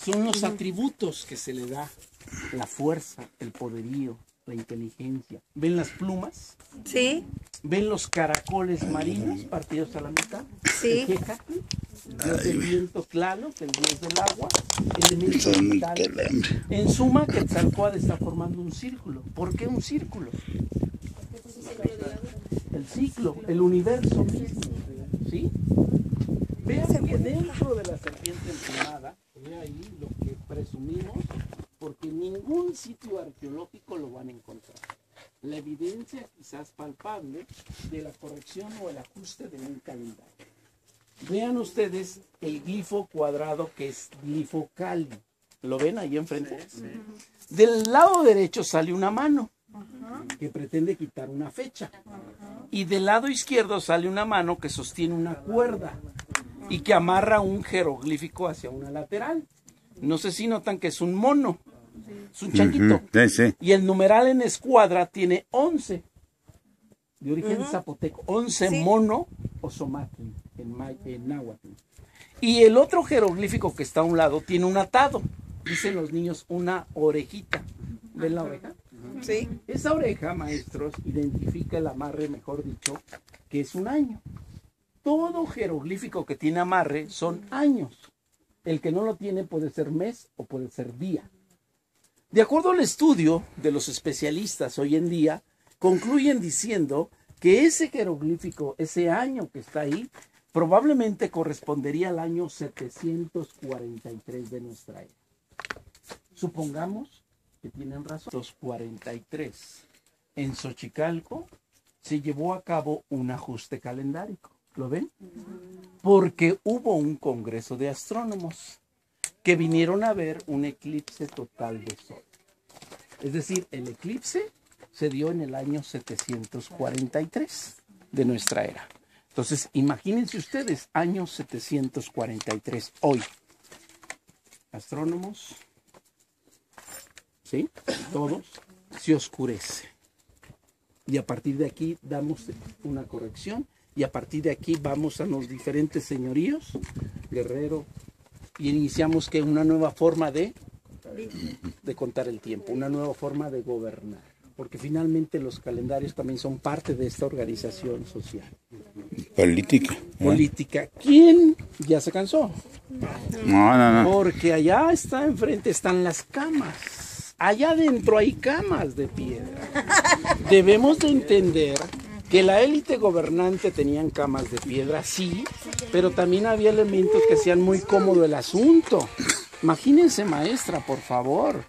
son los atributos que se le da: la fuerza, el poderío, la inteligencia. ¿Ven las plumas? Sí. ¿Ven los caracoles marinos partidos a la mitad? Sí. El Quetzalcóatl, el dios del viento Tlaloc, el dios del agua, elementos vitales. En suma, Quetzalcóatl está formando un círculo. ¿Por qué un círculo? El ciclo, el universo mismo. ¿Sí? Vean que dentro de la serpiente emplumada, ve ahí lo que presumimos, porque en ningún sitio arqueológico lo van a encontrar. La evidencia quizás palpable de la corrección o el ajuste de un calendario. Vean ustedes el glifo cuadrado que es glifo Cali. ¿Lo ven ahí enfrente? Sí. Del lado derecho sale una mano que pretende quitar una fecha. Y del lado izquierdo sale una mano que sostiene una cuerda y que amarra un jeroglífico hacia una lateral. No sé si notan que es un mono. Es un changuito. Sí, sí. Y el numeral en escuadra tiene 11. De origen zapoteco. 11 mono o somatl en náhuatl. Y el otro jeroglífico que está a un lado tiene un atado. Dicen los niños una orejita. ¿Ven la oreja? Sí. Esa oreja, maestros, identifica el amarre, mejor dicho, que es un año. Todo jeroglífico que tiene amarre son años. El que no lo tiene puede ser mes o puede ser día. De acuerdo al estudio de los especialistas hoy en día, concluyen diciendo que ese jeroglífico, ese año que está ahí, probablemente correspondería al año 743 de nuestra era. Supongamos que tienen razón. 743. En Xochicalco se llevó a cabo un ajuste calendárico. ¿Lo ven? Porque hubo un congreso de astrónomos que vinieron a ver un eclipse total de sol. Es decir, el eclipse se dio en el año 743 de nuestra era. Entonces, imagínense ustedes, año 743, hoy. Astrónomos, ¿sí? Todos, se oscurece. Y a partir de aquí damos una corrección. Y a partir de aquí vamos a los diferentes señoríos, Guerrero, y iniciamos que una nueva forma de contar el tiempo, una nueva forma de gobernar, porque finalmente los calendarios también son parte de esta organización social. Política. Política. ¿Quién ya se cansó? No. Porque allá está enfrente, están las camas. Allá adentro hay camas de piedra. Debemos de entender que la élite gobernante tenían camas de piedra, sí, pero también había elementos que hacían muy cómodo el asunto. Imagínense, maestra, por favor.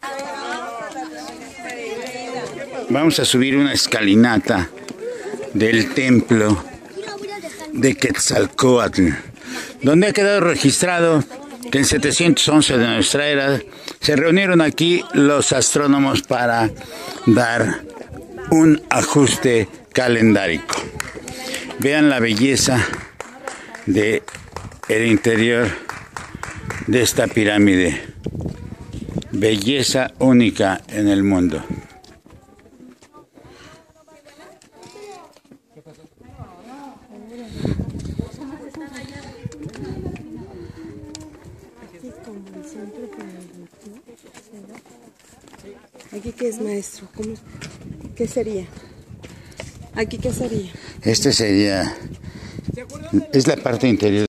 Vamos a subir una escalinata del templo de Quetzalcóatl, donde ha quedado registrado que en 711 de nuestra era se reunieron aquí los astrónomos para dar un ajuste calendárico. Vean la belleza de el interior de esta pirámide. Belleza única en el mundo. ¿Aquí qué es, maestro? ¿Cómo? ¿Qué sería? ¿Aquí qué sería? Este sería, es la parte interior.